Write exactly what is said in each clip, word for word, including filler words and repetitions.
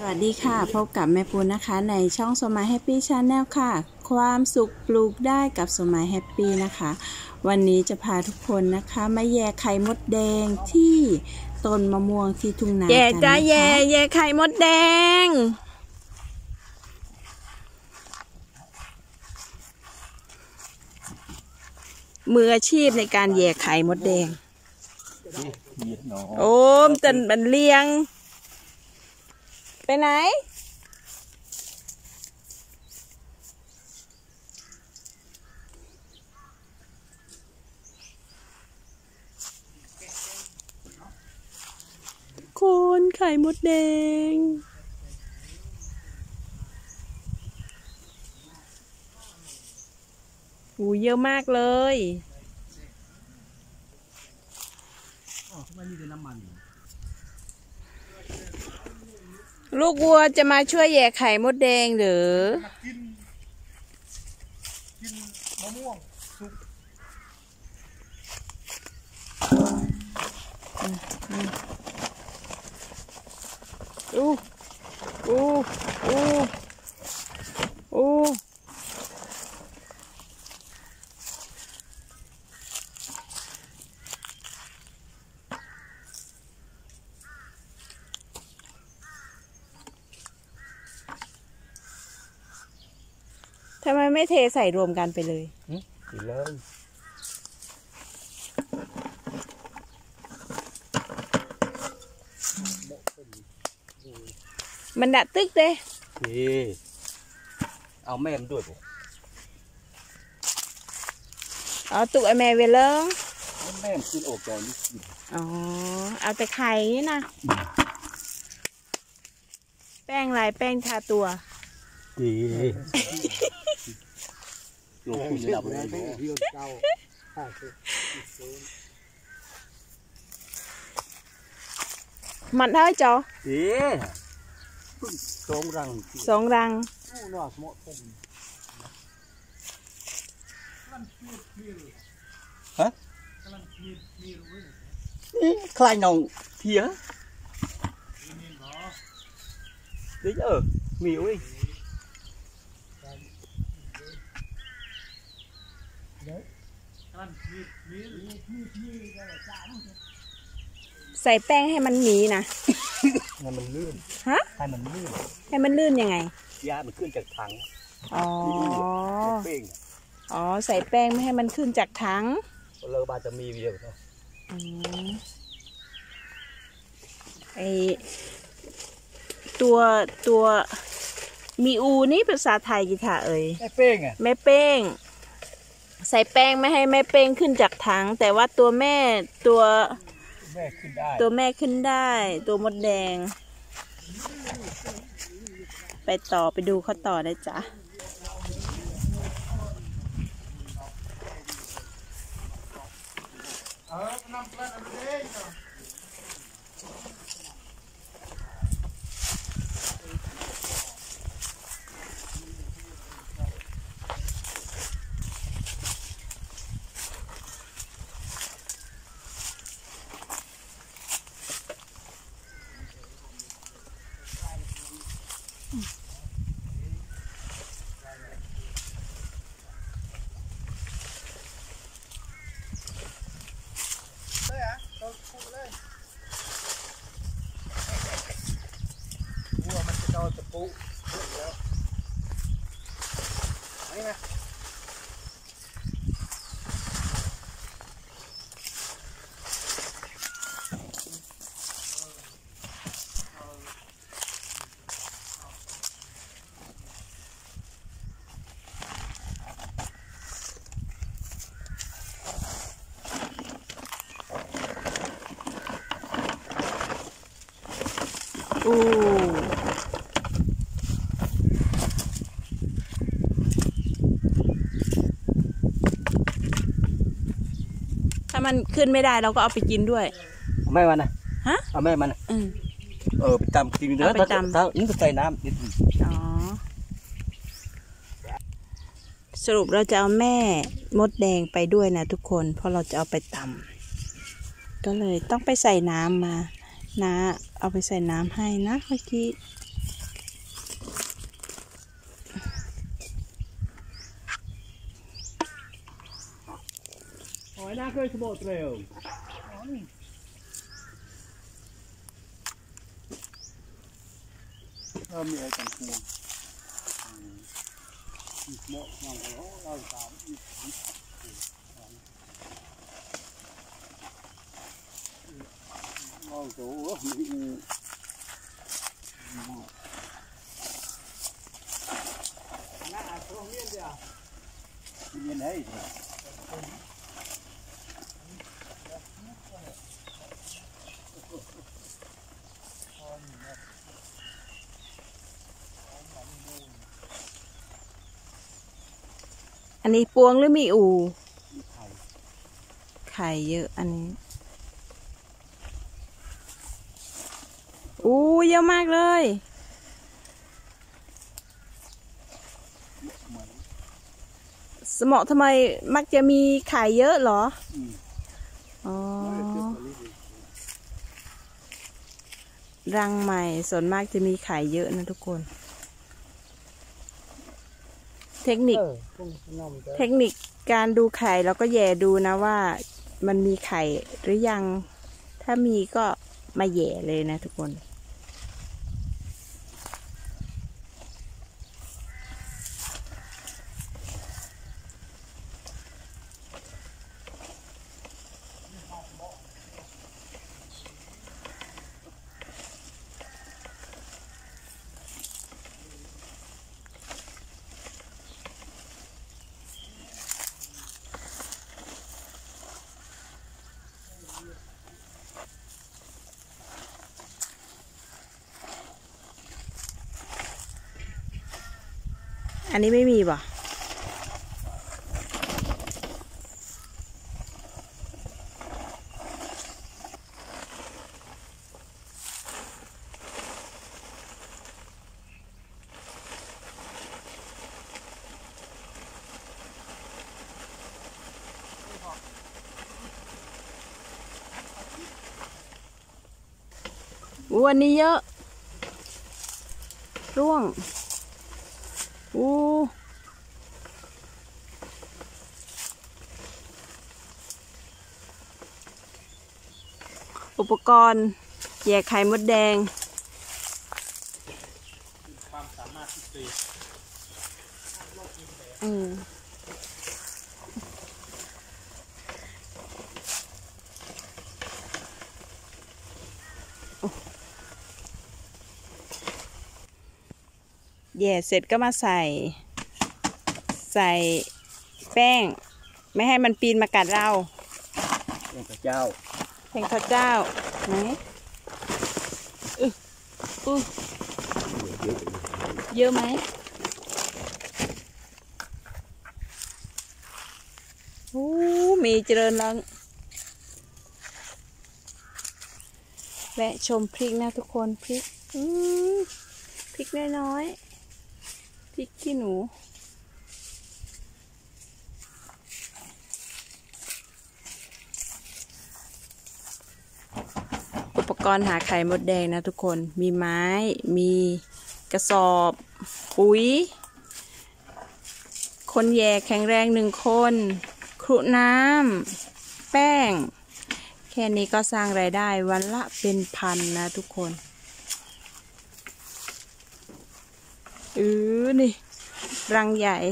วัสดีค่ะพบกับแม่ปูนะคะในช่องสมัยแฮปปี้ชาแนลค่ะความสุขปลูกได้กับสมัยแฮปปี้นะคะวันนี้จะพาทุกคนนะคะมาแย่ไข่มดแดงที่ต้นมะม่วงที่ทุ่งนากันนะคะแย่จ้าแย่แย่ไข่มดแดงมืออาชีพในการแย่ไข่มดแดงโอ้มจันบันเลียงไปไหนคนไข่มดแดงหูเยอะมากเลยลูกวัวจะมาช่วยแย่ไข่มดแดงหรือกินกินมะม่วงสุกอู้อู้อู้อู้ทำไมไม่เทใส่รวมกันไปเลยกินเลยมันดัดตึกเด้นี่เอาแม่มด้วยปุ๊เอาตุกไอแม่เวลเลอร์แม่มกินโอกใจนี่กินอ๋อเอาแต่ไข่นี่นะแป้งลายแป้งทาตัวดีโลกคุณดับเลยมันเท่าจอดีสองรังสองรังฮะคลายนองเทียđấy chứ miêu điใส่แป้งให้มันหนีนะให้มันลื่นฮะให้มันลื่นให้มันลื่นยังไงยามันขึ้นจากถังอ๋ออ๋อใส่แป้งไม่ให้มันขึ้นจากถังเราบาจะมีเดียวเนาะไอตัวตัวมีอูนี่ภาษาไทยกี่ท่าเอ่ยแม่เป้งอ่ะแม่เป้งใส่แป้งไม่ให้แม่เป้งขึ้นจากถังแต่ว่าตัวแม่ตัวแม่ขึ้นได้ตัวแม่ขึ้นได้ตัวมดแดงไปต่อไปดูเขาต่อได้จ้ะตะปูแล้วนี่นะอู้ถ้ามันขึ้นไม่ได้เราก็เอาไปกินด้วยเอาแม่มันนะฮะเอาแม่มันนะเออเออไปตำกินเนื้อไปตำถ้านี่ก็ใส่น้ำนิดอ๋อสรุปเราจะเอาแม่มดแดงไปด้วยนะทุกคนเพราะเราจะเอาไปตำก็เลยต้องไปใส่น้ำมานะเอาไปใส่น้ำให้นะเมื่อกี้เคยสมบูรณ์เร็วเรามีอะไรกันควงเหมาะอย่างเราเราสามเราโจ้มีน่าตรงนี้เดียวมีไหนอันนี้ปวงหรือมีอูไข่เยอะอันนี้อู้เยอะมากเลยสมอทำไมมักจะมีไข่เยอะเหรออ๋อรังใหม่ส่วนมากจะมีไข่เยอะนะทุกคนเทคนิคเทคนิคการดูไข่เราก็แย่ดูนะว่ามันมีไข่หรือยังถ้ามีก็มาแย่เลยนะทุกคนอันนี้ไม่มีป่ะวันนี้เยอะร่วงอู้อุปกรณ์แยกไข่มดแดงความสามารถพิเศษอืมแย่เสร็จก็มาใส่ใส่แป้งไม่ให้มันปีนมากัดเราแป้งข้าวเจ้าแป้งข้าวเจ้าไหนอืออือเยอะไหมโอ้มีเจริญแล้วแวะชมพริกนะทุกคนพริกอือพริกน้อยๆพริกขี้หนูอุปกรณ์หาไข่มดแดงนะทุกคนมีไม้มีกระสอบปุ๋ยคนแย่แข็งแรงหนึ่งคนครุน้ำแป้งแค่นี้ก็สร้างรายได้วันละเป็นพันนะทุกคนเออนี่รังใหญ่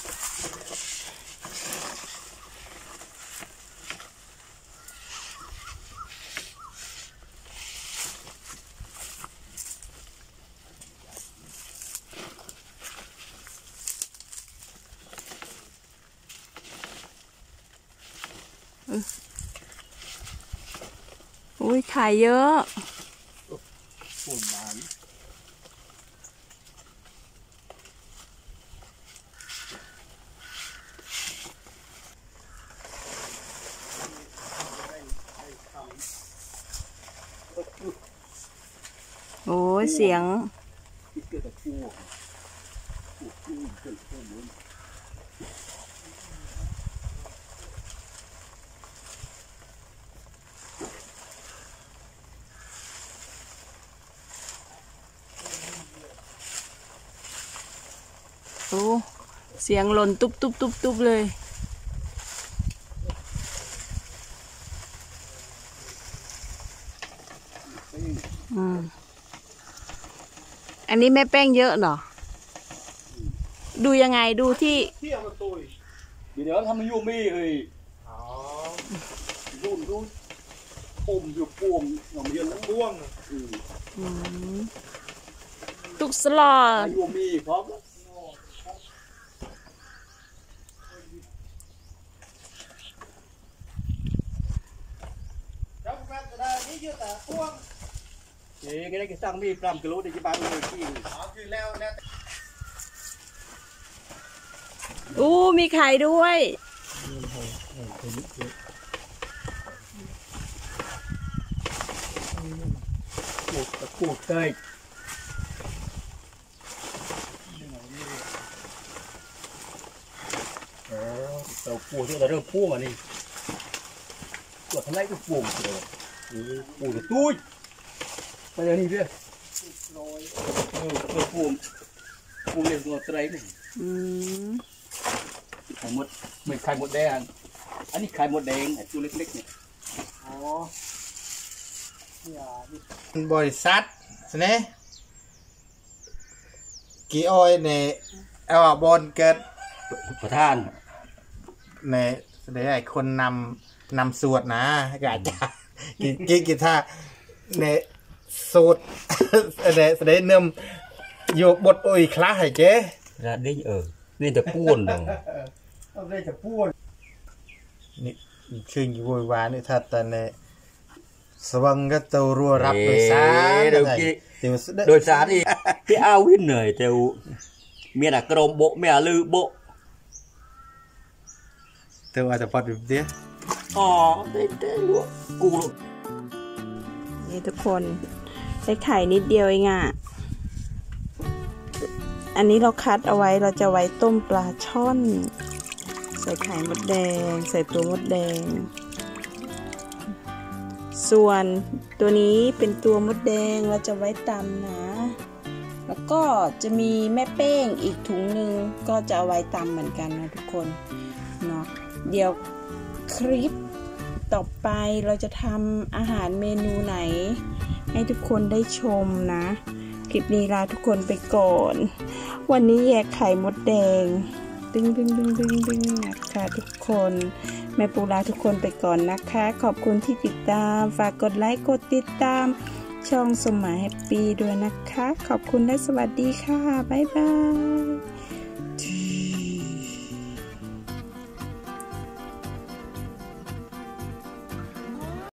อุ้ยไข่เยอะปุ่นบานโอ้ยเสียงโอ้เสียงหล่นตุ๊บตุ๊บตุ๊บตุ๊บเลยอันนี้แม่แป้งเยอะเหรอดูยังไงดูที่เที่ยวมาตุยเดี๋ยวทำมันยูมีเฮ้ยอ๋อรุ่นรุ่นปุ่มอยู่ป่วงหน่อมเรียนแล้วป่วงตุกสลอยูมีพร้อมเอ๊ะก็ได้ก็สร้างมีปรำกิโลได้กี่บาทเลยที่อ๋อคือแล้วแล้วอู้มีไข่ด้วยปูดปูดเตยโอ้เราปูที่เราเริ่มปูมานี่ตัวทำไรก็ปูเลยปูจะตุ้ยไปเดี๋ยวนี้เพื่อนเออตัวปูปูเรียกตัวไตรนี่ไข่มดเหมือนไข่มดแดงอันนี้ไข่มดแดงไอ้ตัวเล็กๆเนี่ยอ๋อบริษัทนี่กี่อ้อยในเอาบอลเกิดประธานในเดี๋ยวไอ้คนนำนำสวดนะกาจ้ากี่กี่กี่ท่าในสูตรเดี๋ยวเดี๋ยวเนิ่มอยู่บทอุ้ยคลาให้เจ๊ระดิเออนี่จะปูนเลยนี่จะปูนนี่ชื่ออยู่บริวารนี่ถ้าแต่ในสว่างก็ตัวรัวรับโดยสารโดยโดยสารที่ที่เอาวินเหนื่อยแต่เมียน่ะกระโดมโบเมียลือโบเธออาจจะพอดแบบนี้อ๋อได้ได้รู้กูนี่ทุกคนได้ไข่นิดเดียวเองอ่ะอันนี้เราคัดเอาไว้เราจะไว้ต้มปลาช่อนใส่ไข่มดแดงใส่ตัวมดแดงส่วนตัวนี้เป็นตัวมดแดงเราจะไว้ตำนะแล้วก็จะมีแม่เป้งอีกถุงหนึ่งก็จะเอาไว้ตำเหมือนกันนะทุกคนเนาะเดี๋ยวคลิปต่อไปเราจะทำอาหารเมนูไหนให้ทุกคนได้ชมนะคลิปนี้ลาทุกคนไปก่อนวันนี้แยกไข่มดแดงดึงดึงดึงดึงดึงนะคะทุกคนแม่ปูลาทุกคนไปก่อนนะคะขอบคุณที่ติดตามฝากกดไลค์กดติดตามช่องสมหมายแฮปปี้ด้วยนะคะขอบคุณและสวัสดีค่ะบ๊ายบาย